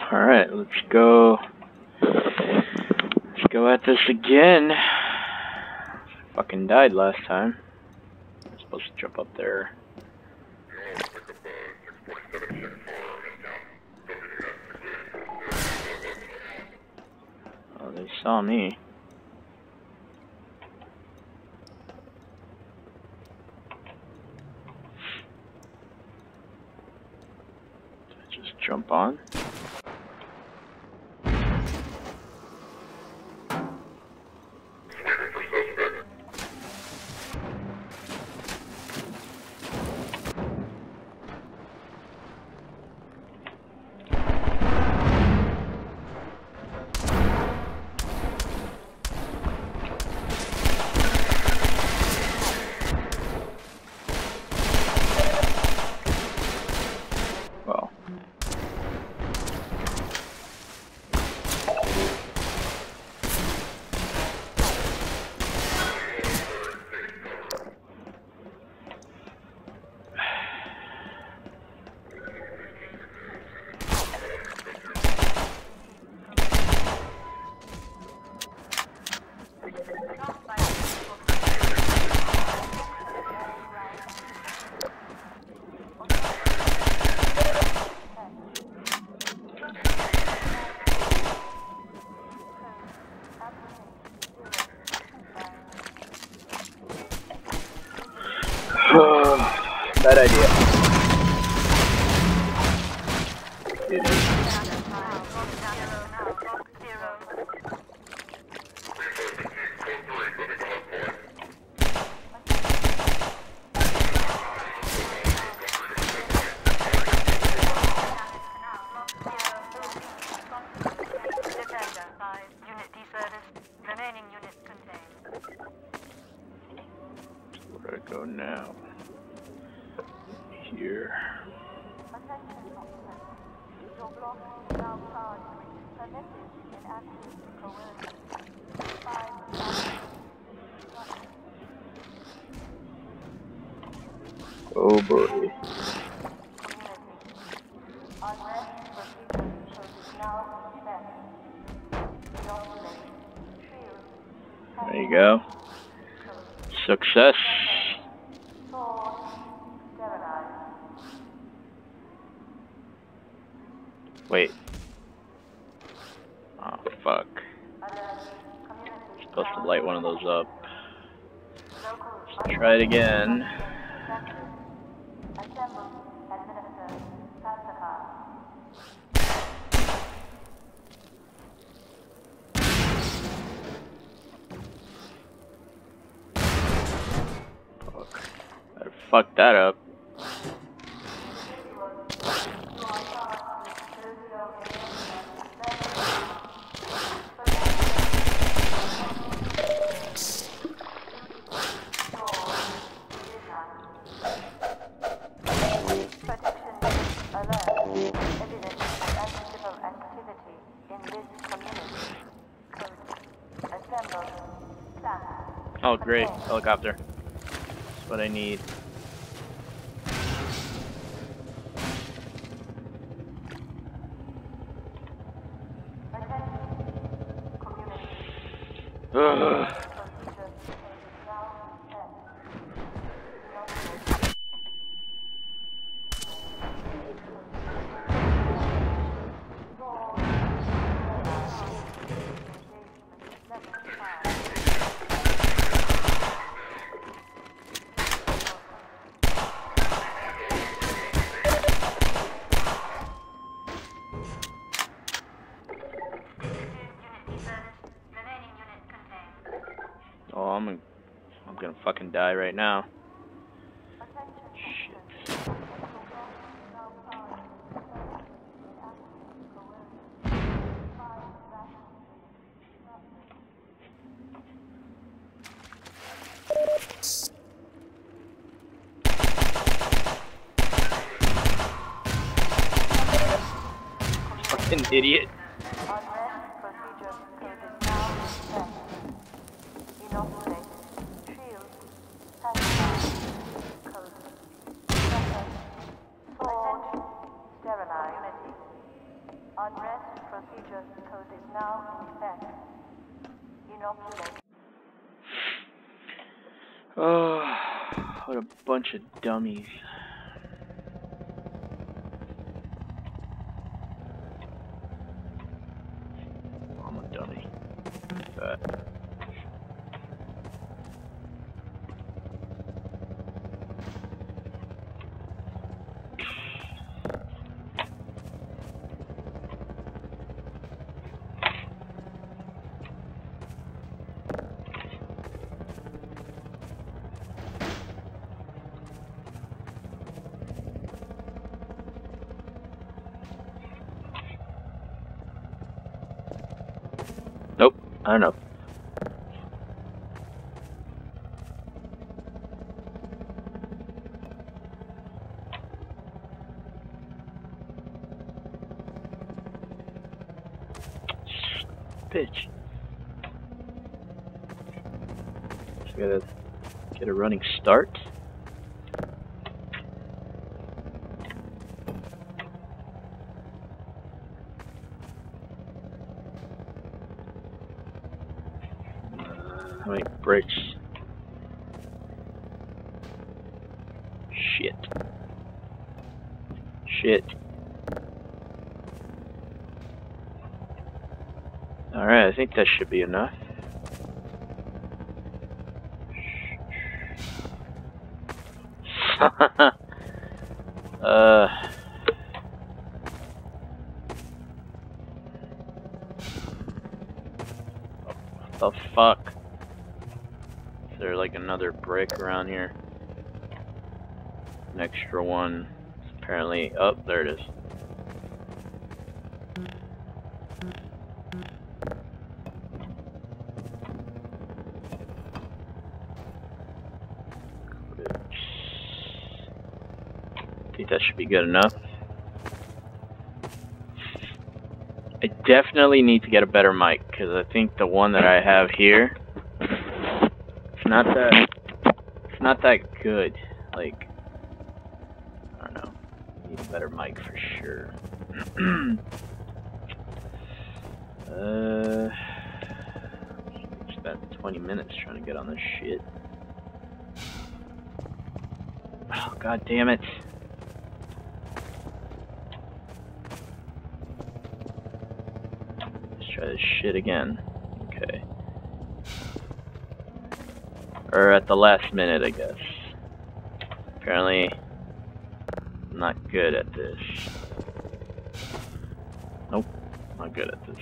Alright, let's go. Let's go at this again. Fucking died last time. I'm supposed to jump up there. Oh, they saw me. Did I just jump on? Well. Bad idea. Where do I go now? Here. Oh boy. There you go. Success. Wait. Oh, fuck. Supposed to light one of those up. Let's try it again. Fuck. Better fuck that up. Oh great, helicopter. That's what I need. Ugh. Oh, I'm gonna fucking die right now. Shit. Fucking idiot. Unrest Oh, what a bunch of dummies. I'm a dummy. But nope, I don't know. Bitch. Just gotta get a running start. How many bricks? Shit. Shit. Alright, I think that should be enough. What the fuck? Is there like another brick around here? An extra one. Apparently, oh, there it is. I think that should be good enough. I definitely need to get a better mic, because I think the one that I have here, it's not that good. Like, I don't know. I need a better mic for sure. Spent 20 minutes trying to get on this shit. Oh, god damn it. Let's try this shit again. Okay. Or at the last minute, I guess. Apparently, I'm not good at this. Nope, not good at this.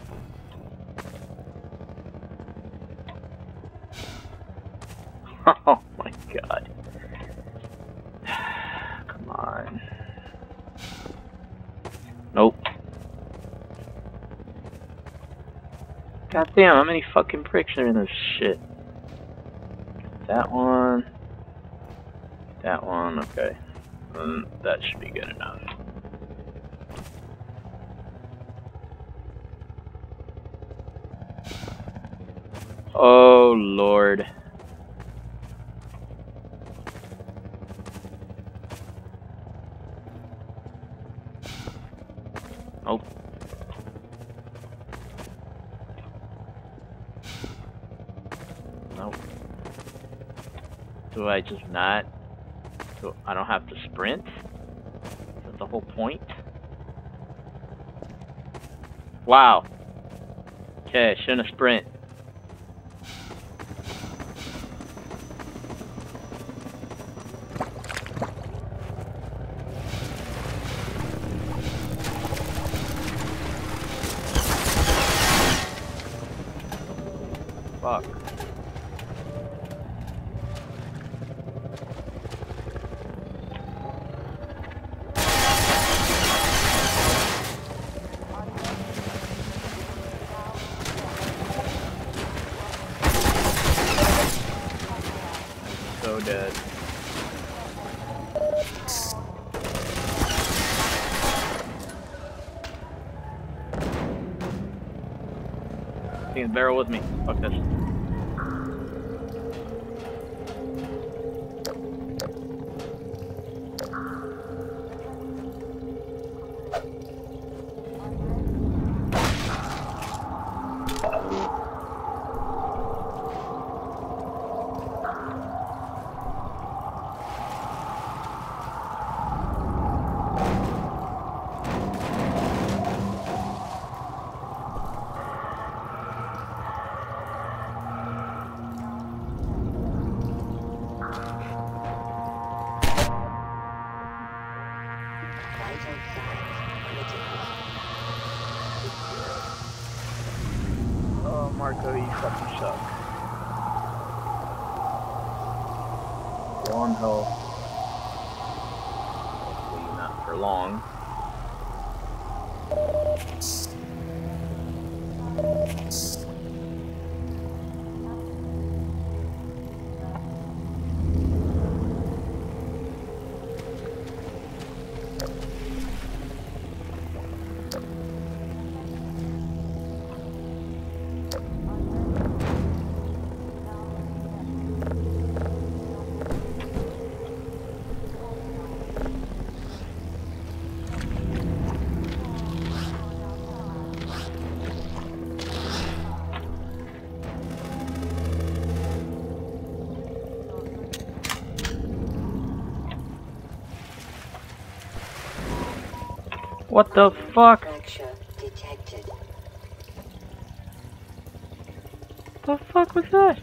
Oh my god. Come on. Nope. God damn, how many fucking bricks are in this shit? That one. That one, okay. That should be good enough. Oh, Lord. Nope. Nope. Do I just not? So I don't have to sprint? Is that the whole point? Wow. Okay, shouldn't have sprint. Fuck. So dead. Taking the barrel with me. Fuck this. Go, you fucking suck. Low on health. Hopefully not for long. What the fuck? Fracture detected. The fuck was that?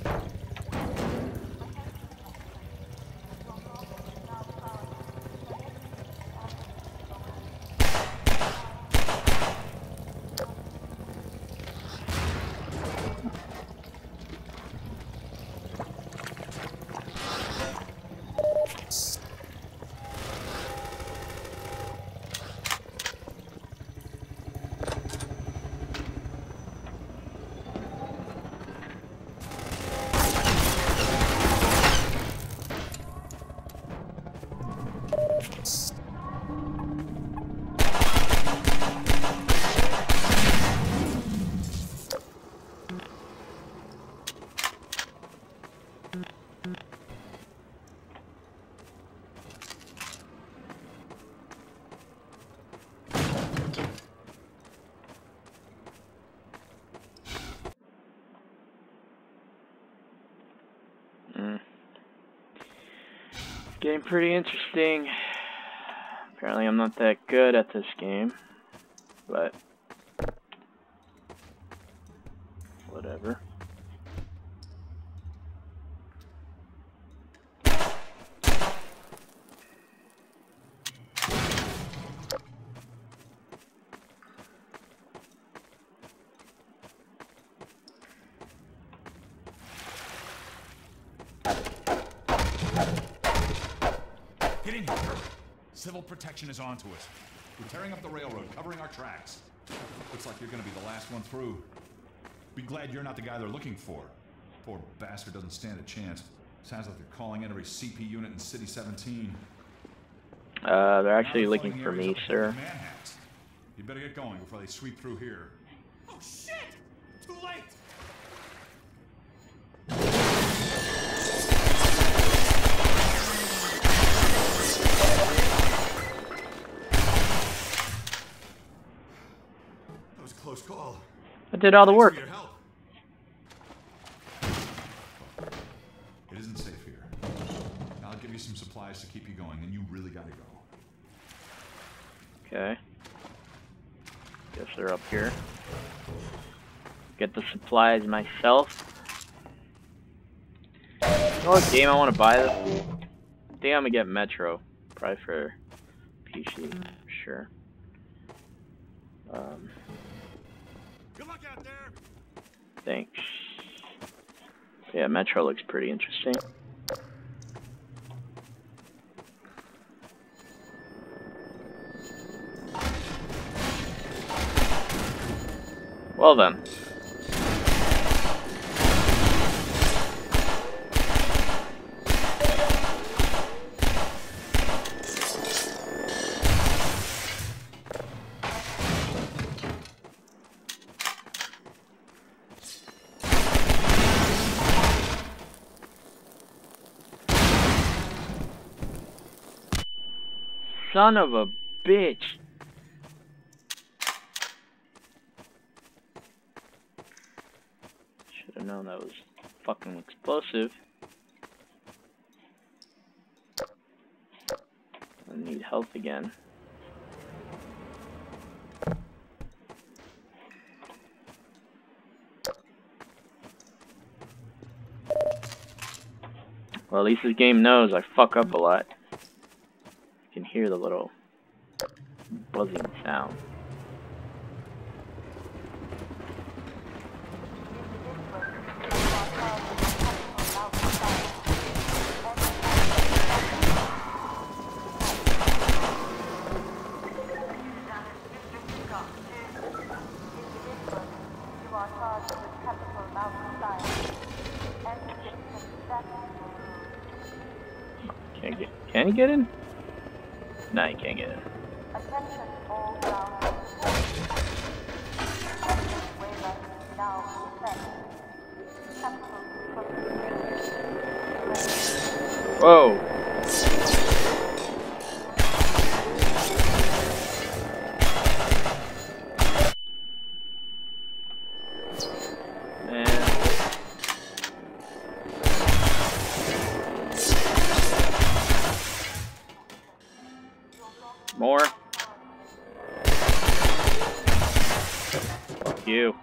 Getting pretty interesting. Apparently I'm not that good at this game, but whatever. Get in here, hurry. Civil protection is onto us. We're tearing up the railroad, covering our tracks. Looks like you're gonna be the last one through. Be glad you're not the guy they're looking for. Poor bastard doesn't stand a chance. Sounds like they're calling in every CP unit in City 17. They're actually looking for me, sir. You better get going before they sweep through here. Oh shit! Too late! That was a close call. I did all the work. Thanks for your help. It isn't safe here. I'll give you some supplies to keep you going, and you really gotta go. Okay. Guess they're up here. Get the supplies myself. You know what game I want to buy this? I think I'm gonna get Metro. Probably for PC, sure. Good luck out there. Thanks. Yeah, Metro looks pretty interesting. Well then. Son of a bitch. Should have known that was fucking explosive. I need health again. Well, at least this game knows I fuck up a lot. You can hear the little buzzing sound. Can he get in? Nah, he can't get in. Attention all ground. Waiver now in effect. Whoa! Man. More. Fuck you.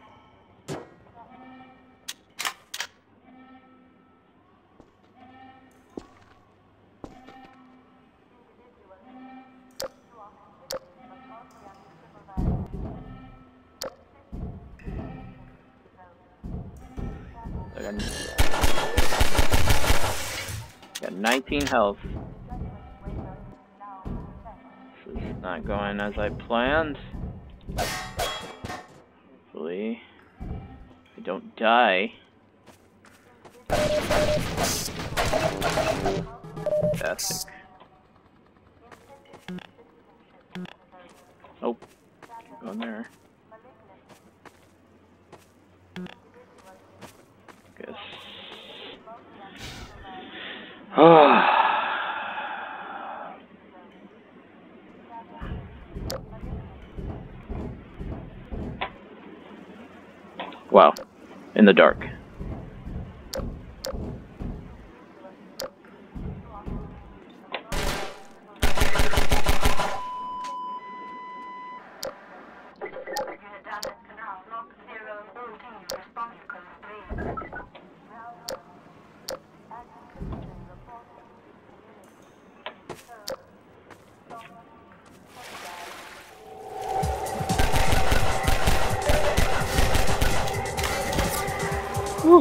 Got 19 health. This is not going as I planned. Hopefully, I don't die. Fantastic. Oh, go in there. Guess. Wow, in the dark. Woo.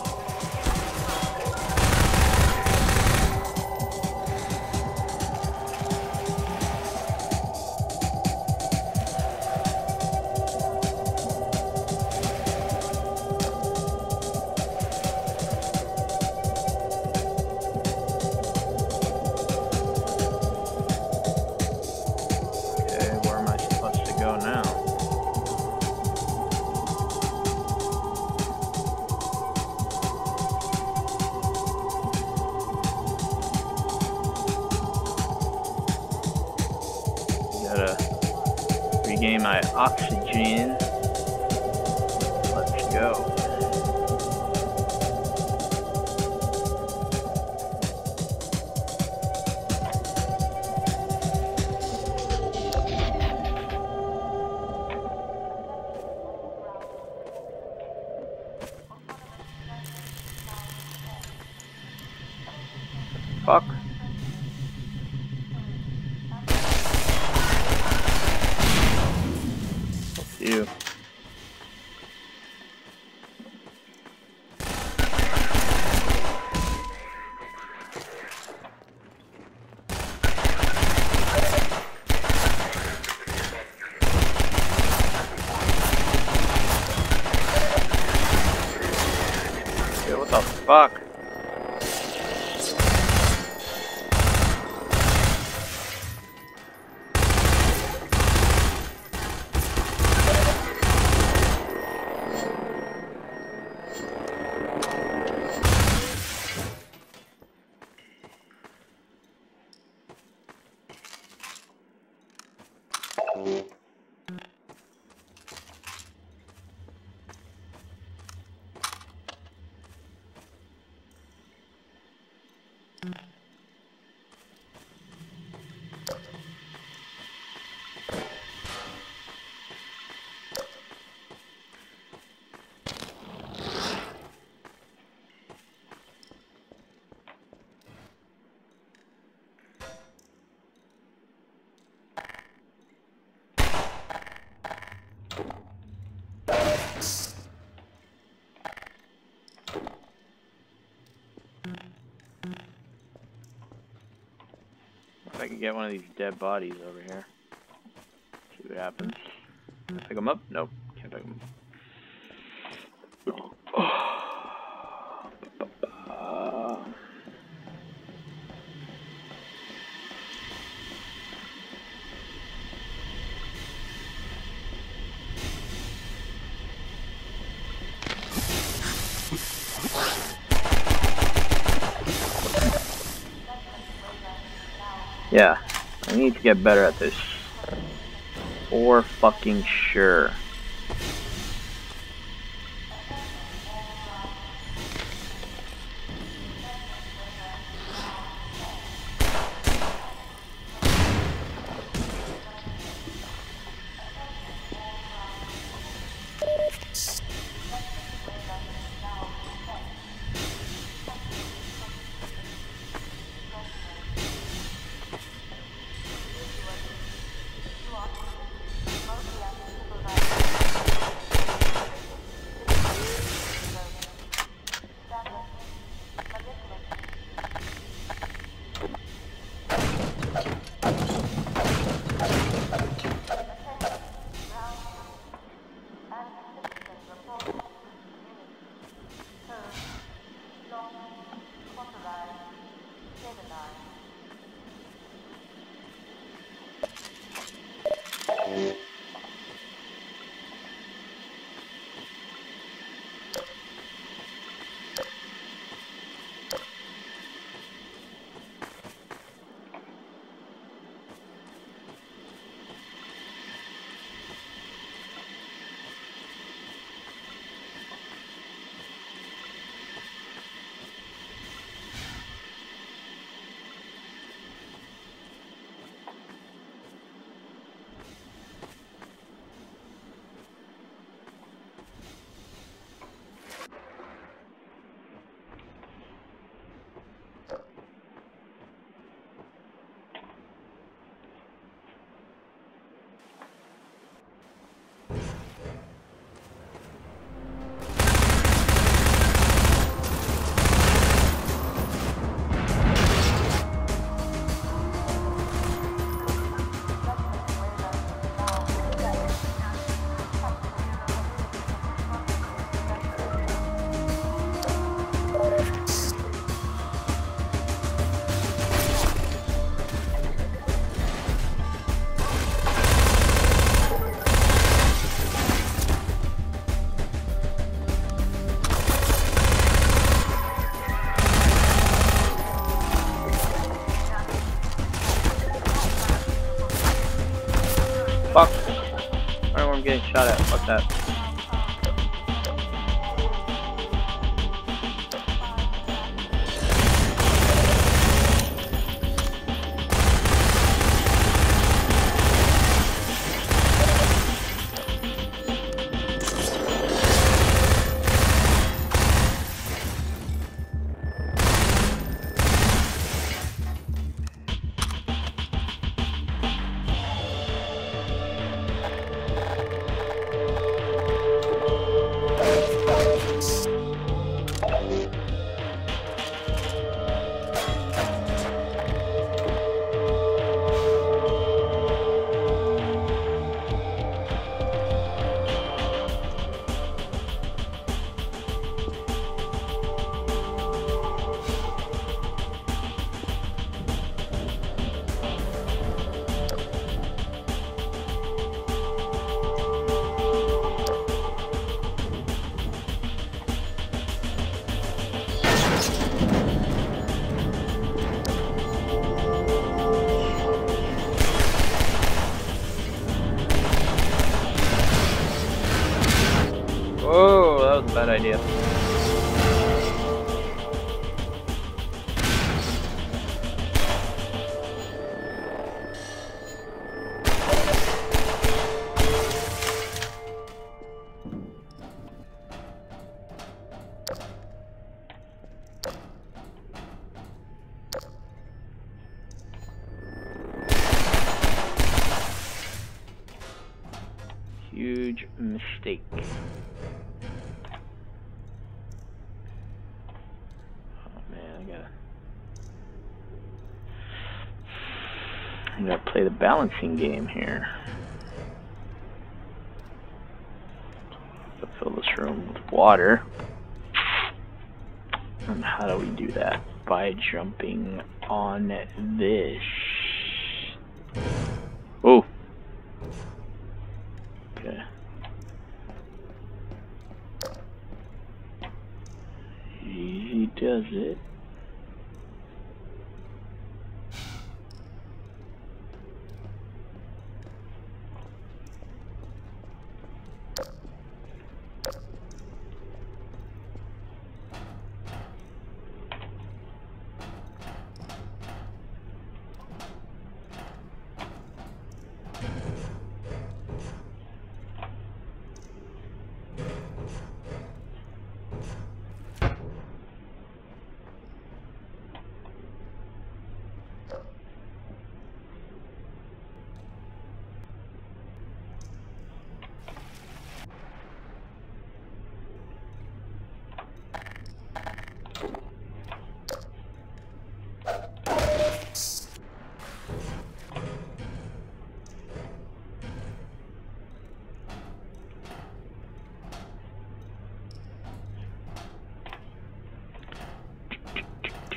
Okay, where am I supposed to go now? Gotta regain my oxygen. Let's go. Fuck. You. Dude, what the fuck? If I can get one of these dead bodies over here. See what happens. Can I pick them up? Nope. Can't pick them up. Yeah, I need to get better at this. For fucking sure. Fuck. I don't know where I'm getting shot at. Fuck that. Whoa, that was a bad idea. Huge mistake. I'm gonna play the balancing game here. Fill this room with water. And how do we do that? By jumping on this. Oh. Okay. Easy does it.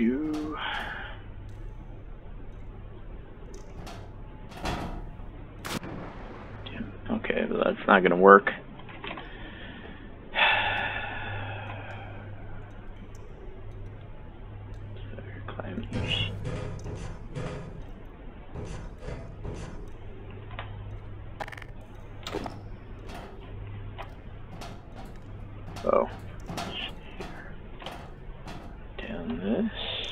do. Damn. Okay, well, that's not gonna work. Climb these. Oh. Down this.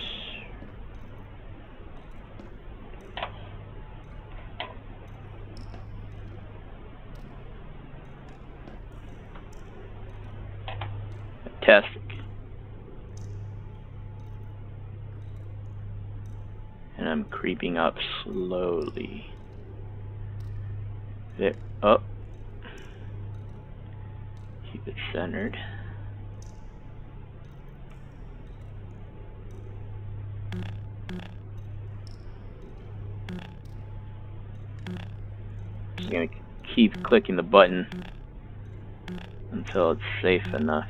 Fantastic. And I'm creeping up slowly. There. Up. Keep it centered. Just gonna keep clicking the button until it's safe enough.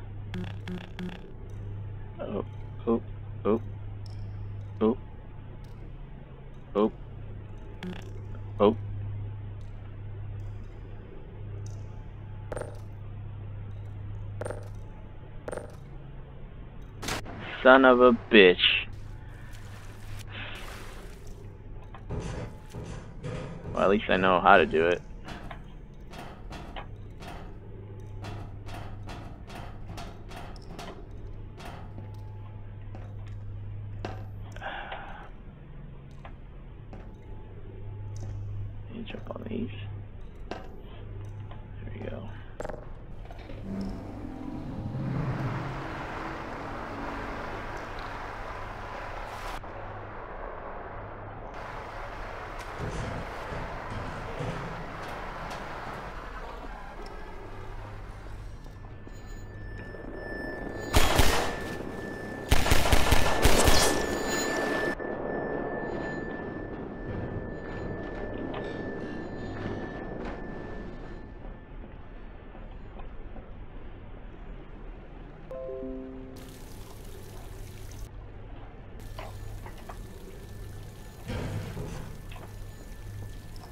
Oh, oh, oh, oh, oh, oh. Son of a bitch. Well, at least I know how to do it. Let me jump on these. There we go.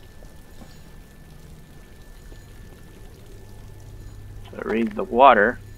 So raise the water.